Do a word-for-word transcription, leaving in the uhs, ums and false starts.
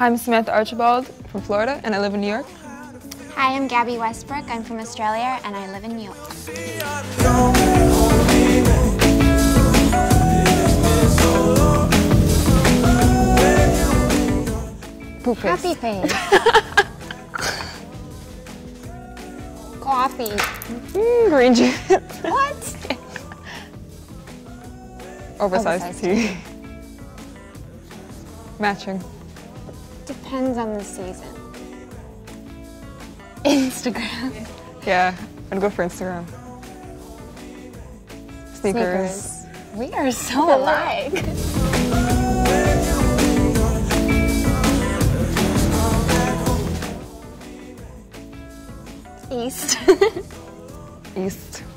Hi, I'm Samantha Archibald from Florida, and I live in New York. Hi, I'm Gabby Westbrook. I'm from Australia, and I live in New York. Poop face. Happy face. Coffee. Mm, green juice. What? Oversized, Oversized tea. Matching. Depends on the season. Instagram. Yeah, I'd go for Instagram. Sneakers. Sneakers. We are so alike. East. East.